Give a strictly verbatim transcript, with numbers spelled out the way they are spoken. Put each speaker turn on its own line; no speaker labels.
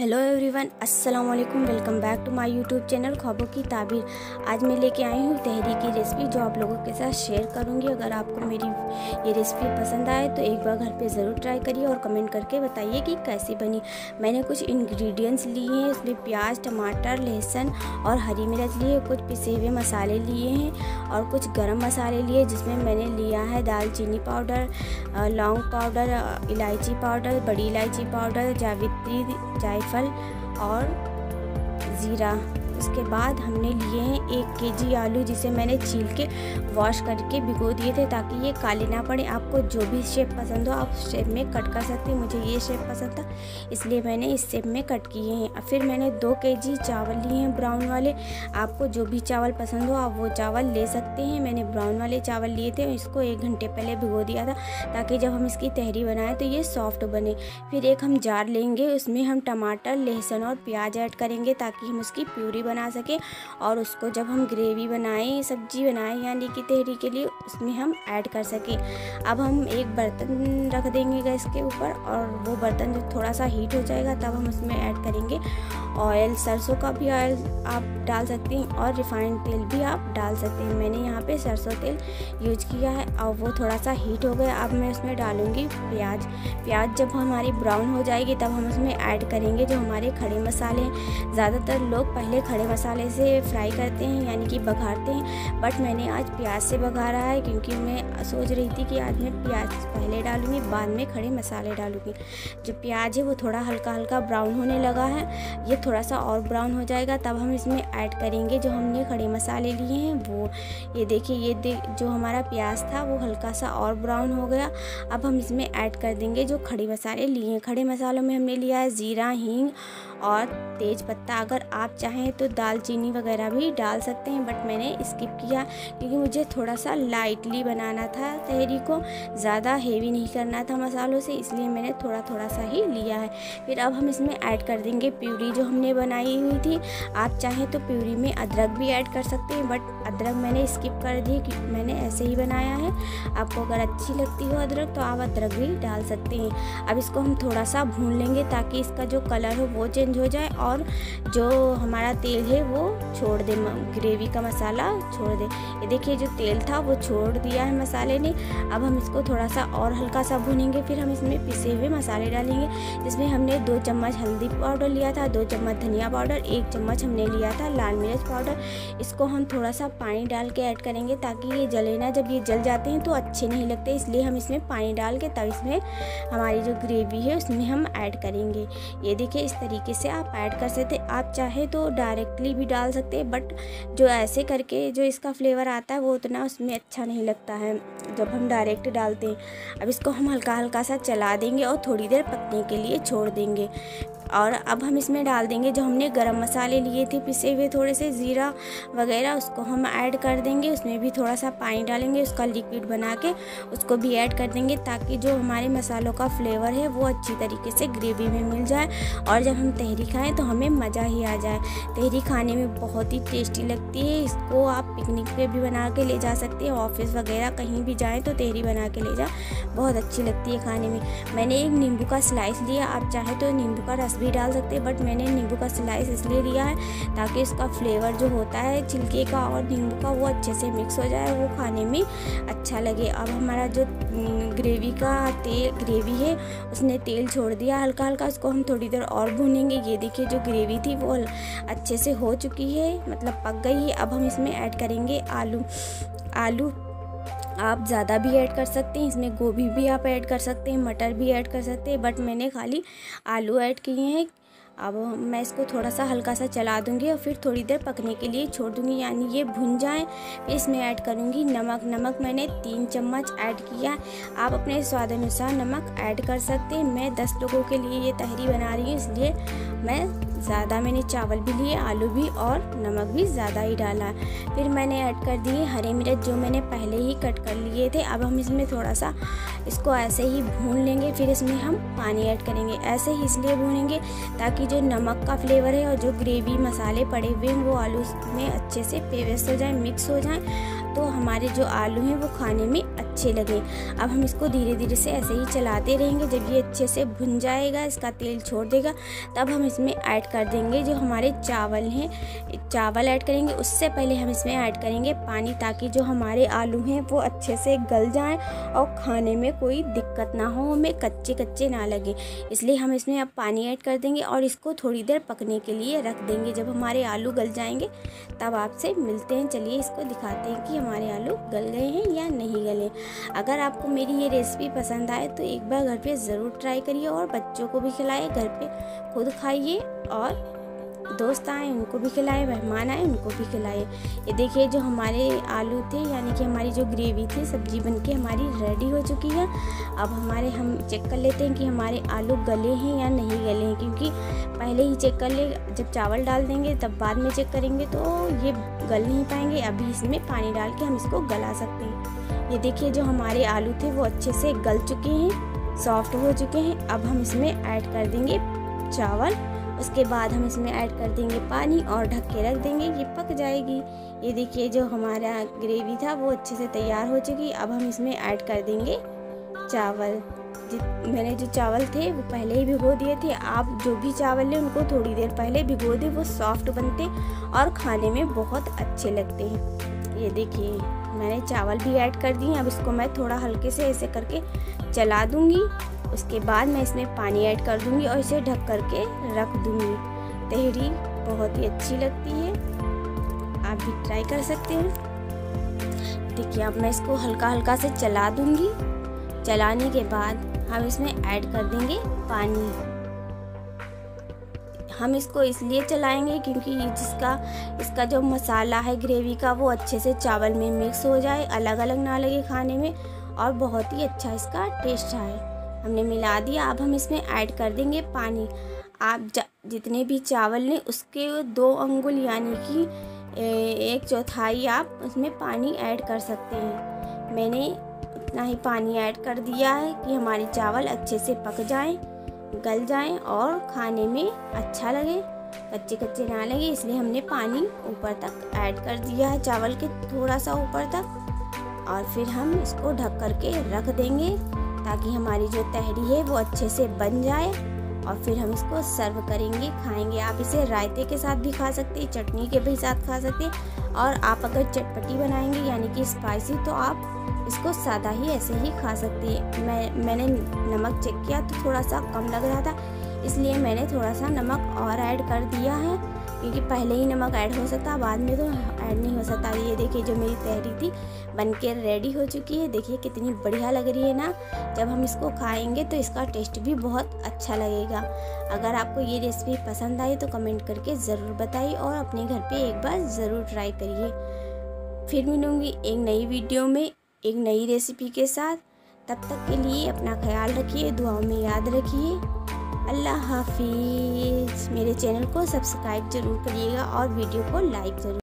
Hello everyone, अस्सलाम वालेकुम। Welcome back to my YouTube channel ख्वाबों की ताबीर। आज मैं लेके आई हूँ तहरी की रेसिपी जो आप लोगों के साथ शेयर करूँगी। अगर आपको मेरी ये रेसिपी पसंद आए तो एक बार घर पे ज़रूर ट्राई करिए और कमेंट करके बताइए कि कैसी बनी। मैंने कुछ इंग्रेडिएंट्स लिए हैं, इसमें प्याज, टमाटर, लहसुन और हरी मिर्च लिए, कुछ पिसे हुए मसाले लिए हैं और कुछ गरम मसाले लिए, जिसमें मैंने लिया है दालचीनी पाउडर, लौंग पाउडर, इलायची पाउडर, बड़ी इलायची पाउडर, जावित्री, जायफल और ज़ीरा। उसके बाद हमने लिए हैं एक केजी आलू, जिसे मैंने छील के वॉश करके भिगो दिए थे ताकि ये काले ना पड़े। आपको जो भी शेप पसंद हो आप शेप में कट कर सकते हैं। मुझे ये शेप पसंद था इसलिए मैंने इस शेप में कट किए हैं। फिर मैंने दो केजी चावल लिए हैं ब्राउन वाले। आपको जो भी चावल पसंद हो आप वो चावल ले सकते हैं। मैंने ब्राउन वाले चावल लिए थे, इसको एक घंटे पहले भिगो दिया था ताकि जब हम इसकी तहरी बनाएं तो ये सॉफ्ट बने। फिर एक हम जार लेंगे, उसमें हम टमाटर, लहसुन और प्याज ऐड करेंगे ताकि हम उसकी प्यूरी बना सके और उसको जब हम ग्रेवी बनाएं, सब्जी बनाएं यानी कि तहरी के लिए, उसमें हम ऐड कर सकें। अब हम एक बर्तन रख देंगे गैस के ऊपर और वो बर्तन जब थोड़ा सा हीट हो जाएगा तब हम उसमें ऐड करेंगे ऑयल। सरसों का भी ऑयल आप डाल सकते हैं और रिफाइंड तेल भी आप डाल सकते हैं। मैंने यहाँ पे सरसों तेल यूज किया है और वो थोड़ा सा हीट हो गया। अब मैं उसमें डालूँगी प्याज। प्याज जब हमारी ब्राउन हो जाएगी तब हम उसमें ऐड करेंगे जो हमारे खड़े मसाले हैं। ज़्यादातर लोग पहले खड़े मसाले से फ्राई करते हैं यानी कि बघारते हैं, बट मैंने आज प्याज से बघारा है क्योंकि मैं सोच रही थी कि आज मैं प्याज पहले डालूँगी बाद में खड़े मसाले डालूँगी। जो प्याज है वो थोड़ा हल्का हल्का ब्राउन होने लगा है, ये थोड़ा सा और ब्राउन हो जाएगा तब हम इसमें ऐड करेंगे जो हमने खड़े मसाले लिए हैं वो। ये देखिए, ये दे, जो हमारा प्याज था वो हल्का सा और ब्राउन हो गया। अब हम इसमें ऐड कर देंगे जो खड़े मसाले लिए हैं। खड़े मसालों में हमने लिया है ज़ीरा, हींग और तेज पत्ता। अगर आप चाहें तो दालचीनी वगैरह भी डाल सकते हैं, बट मैंने स्किप किया क्योंकि मुझे थोड़ा सा लाइटली बनाना था तहरी को, ज़्यादा हेवी नहीं करना था मसालों से, इसलिए मैंने थोड़ा थोड़ा सा ही लिया है। फिर अब हम इसमें ऐड कर देंगे प्यूरी जो हमने बनाई हुई थी। आप चाहें तो प्यूरी में अदरक भी ऐड कर सकते हैं, बट अदरक मैंने स्किप कर दी क्योंकि मैंने ऐसे ही बनाया है। आपको अगर अच्छी लगती हो अदरक तो आप अदरक भी डाल सकते हैं। अब इसको हम थोड़ा सा भून लेंगे ताकि इसका जो कलर हो वो चेंज हो जाए और जो हमारा तेल है वो छोड़ दे, ग्रेवी का मसाला छोड़ दे। ये देखिए जो तेल था वो छोड़ दिया है मसाले ने। अब हम इसको थोड़ा सा और हल्का सा भूनेंगे। फिर हम इसमें पिसे हुए मसाले डालेंगे, जिसमें हमने दो चम्मच हल्दी पाउडर लिया था, दो चम्मच धनिया पाउडर, एक चम्मच हमने लिया था लाल मिर्च पाउडर। इसको हम थोड़ा सा पानी डाल के ऐड करेंगे ताकि ये जले ना। जब ये जल जाते हैं तो अच्छे नहीं लगते, इसलिए हम इसमें पानी डाल के तब इसमें हमारी जो ग्रेवी है उसमें हम ऐड करेंगे। ये देखिए इस तरीके से आप ऐड कर सकते। आप चाहे तो डायरेक्टली भी डाल सकते हैं, बट जो ऐसे करके जो इसका फ्लेवर आता है वो उतना उसमें अच्छा नहीं लगता है जब हम डायरेक्ट डालते हैं। अब इसको हम हल्का हल्का सा चला देंगे और थोड़ी देर पकने के लिए छोड़ देंगे। और अब हम इसमें डाल देंगे जो हमने गरम मसाले लिए थे पिसे हुए, थोड़े से ज़ीरा वगैरह, उसको हम ऐड कर देंगे। उसमें भी थोड़ा सा पानी डालेंगे, उसका लिक्विड बना के उसको भी ऐड कर देंगे ताकि जो हमारे मसालों का फ्लेवर है वो अच्छी तरीके से ग्रेवी में मिल जाए और जब हम तहरी खाएं तो हमें मज़ा ही आ जाए। तहरी खाने में बहुत ही टेस्टी लगती है। इसको आप पिकनिक पे भी बना के ले जा सकते हैं, ऑफिस वगैरह कहीं भी जाएँ तो तहरी बना के ले जा, बहुत अच्छी लगती है खाने में। मैंने एक नींबू का स्लाइस लिया, आप चाहे तो नींबू का रस भी डाल सकते हैं, बट मैंने नींबू का स्लाइस इसलिए लिया है ताकि इसका फ्लेवर जो होता है छिलके का और नींबू का वो अच्छे से मिक्स हो जाए, वो खाने में अच्छा लगे। अब हमारा जो ग्रेवी का तेल ग्रेवी है उसने तेल छोड़ दिया हल्का हल्का, उसको हम थोड़ी देर और भूनेंगे। ये देखिए जो ग्रेवी थी वो अच्छे से हो चुकी है, मतलब पक गई है। अब हम इसमें ऐड करेंगे आलू। आलू आप ज़्यादा भी ऐड कर सकते हैं, इसमें गोभी भी आप ऐड कर सकते हैं, मटर भी ऐड कर सकते हैं, बट मैंने खाली आलू ऐड किए हैं। अब मैं इसको थोड़ा सा हल्का सा चला दूंगी और फिर थोड़ी देर पकने के लिए छोड़ दूंगी, यानी ये भुन जाएं। फिर इसमें ऐड करूंगी नमक। नमक मैंने तीन चम्मच ऐड किया। आप अपने स्वाद अनुसार नमक ऐड कर सकते हैं। मैं दस लोगों के लिए ये तहरी बना रही हूँ इसलिए मैं ज़्यादा मैंने चावल भी लिए, आलू भी और नमक भी ज़्यादा ही डाला। फिर मैंने ऐड कर दिए हरी मिर्च जो मैंने पहले ही कट कर लिए थे। अब हम इसमें थोड़ा सा इसको ऐसे ही भून लेंगे, फिर इसमें हम पानी ऐड करेंगे। ऐसे ही इसलिए भूनेंगे ताकि जो नमक का फ्लेवर है और जो ग्रेवी मसाले पड़े हुए हैं वो आलू में अच्छे से पेस्ट हो जाए, मिक्स हो जाए। तो हमारे जो आलू हैं वो खाने में अच्छे लगे। अब हम इसको धीरे धीरे से ऐसे ही चलाते रहेंगे। जब ये अच्छे से भुन जाएगा, इसका तेल छोड़ देगा, तब हम इसमें ऐड कर देंगे जो हमारे चावल हैं। चावल ऐड करेंगे, उससे पहले हम इसमें ऐड करेंगे पानी, ताकि जो हमारे आलू हैं वो अच्छे से गल जाएं और खाने में कोई दिक्कत ना हो, हमें कच्चे कच्चे ना लगे। इसलिए हम इसमें अब पानी ऐड कर देंगे और इसको थोड़ी देर पकने के लिए रख देंगे। जब हमारे आलू गल जाएंगे तब आपसे मिलते हैं। चलिए इसको दिखाते हैं कि हमारे आलू गल गए हैं या नहीं गले। अगर आपको मेरी ये रेसिपी पसंद आए तो एक बार घर पे ज़रूर ट्राई करिए और बच्चों को भी खिलाइए, घर पे खुद खाइए और दोस्त आए उनको भी खिलाए, मेहमान आए उनको भी खिलाए। ये देखिए जो हमारे आलू थे, यानी कि हमारी जो ग्रेवी थी, सब्जी बनके हमारी रेडी हो चुकी है। अब हमारे हम चेक कर लेते हैं कि हमारे आलू गले हैं या नहीं गले हैं, क्योंकि पहले ही चेक कर ले, जब चावल डाल देंगे तब बाद में चेक करेंगे तो ये गल नहीं पाएंगे। अभी इसमें पानी डाल के हम इसको गला सकते हैं। ये देखिए जो हमारे आलू थे वो अच्छे से गल चुके हैं, सॉफ्ट हो चुके हैं। अब हम इसमें ऐड कर देंगे चावल, उसके बाद हम इसमें ऐड कर देंगे पानी और ढक के रख देंगे, ये पक जाएगी। ये देखिए जो हमारा ग्रेवी था वो अच्छे से तैयार हो चुकी। अब हम इसमें ऐड कर देंगे चावल। मैंने जो चावल थे वो पहले ही भिगो दिए थे। आप जो भी चावल लें उनको थोड़ी देर पहले भिगो दें, वो सॉफ्ट बनते और खाने में बहुत अच्छे लगते हैं। ये देखिए मैंने चावल भी ऐड कर दिए। अब इसको मैं थोड़ा हल्के से ऐसे करके चला दूँगी। उसके बाद मैं इसमें पानी ऐड कर दूंगी और इसे ढक करके रख दूंगी। तहरी बहुत ही अच्छी लगती है, आप भी ट्राई कर सकते हैं। देखिए अब मैं इसको हल्का हल्का से चला दूंगी। चलाने के बाद हम इसमें ऐड कर देंगे पानी। हम इसको इसलिए चलाएंगे क्योंकि जिसका इसका जो मसाला है ग्रेवी का वो अच्छे से चावल में मिक्स हो जाए, अलग अलग ना लगे खाने में, और बहुत ही अच्छा इसका टेस्ट आए। हमने मिला दिया। अब हम इसमें ऐड कर देंगे पानी। आप जितने भी चावल लें उसके दो अंगुल यानी कि एक चौथाई आप उसमें पानी ऐड कर सकते हैं। मैंने उतना ही पानी ऐड कर दिया है कि हमारे चावल अच्छे से पक जाएं, गल जाएं और खाने में अच्छा लगे, कच्चे कच्चे ना लगे। इसलिए हमने पानी ऊपर तक ऐड कर दिया है, चावल के थोड़ा सा ऊपर तक, और फिर हम इसको ढक करके रख देंगे ताकि हमारी जो तहरी है वो अच्छे से बन जाए। और फिर हम इसको सर्व करेंगे, खाएंगे। आप इसे रायते के साथ भी खा सकते हैं, चटनी के भी साथ खा सकते हैं, और आप अगर चटपटी बनाएंगे यानी कि स्पाइसी तो आप इसको सादा ही ऐसे ही खा सकते हैं। मैं मैंने नमक चेक किया तो थोड़ा सा कम लग रहा था, इसलिए मैंने थोड़ा सा नमक और ऐड कर दिया है, क्योंकि पहले ही नमक ऐड हो सकता, बाद में तो ऐड नहीं हो सकता। ये देखिए जो मेरी तहरी थी बनके रेडी हो चुकी है। देखिए कितनी बढ़िया लग रही है ना। जब हम इसको खाएंगे तो इसका टेस्ट भी बहुत अच्छा लगेगा। अगर आपको ये रेसिपी पसंद आई तो कमेंट करके ज़रूर बताइए और अपने घर पे एक बार ज़रूर ट्राई करिए। फिर मिलूँगी एक नई वीडियो में एक नई रेसिपी के साथ। तब तक के लिए अपना ख्याल रखिए, दुआओं में याद रखिए। अल्लाह हाफिज़। मेरे चैनल को सब्सक्राइब ज़रूर करिएगा और वीडियो को लाइक ज़रूर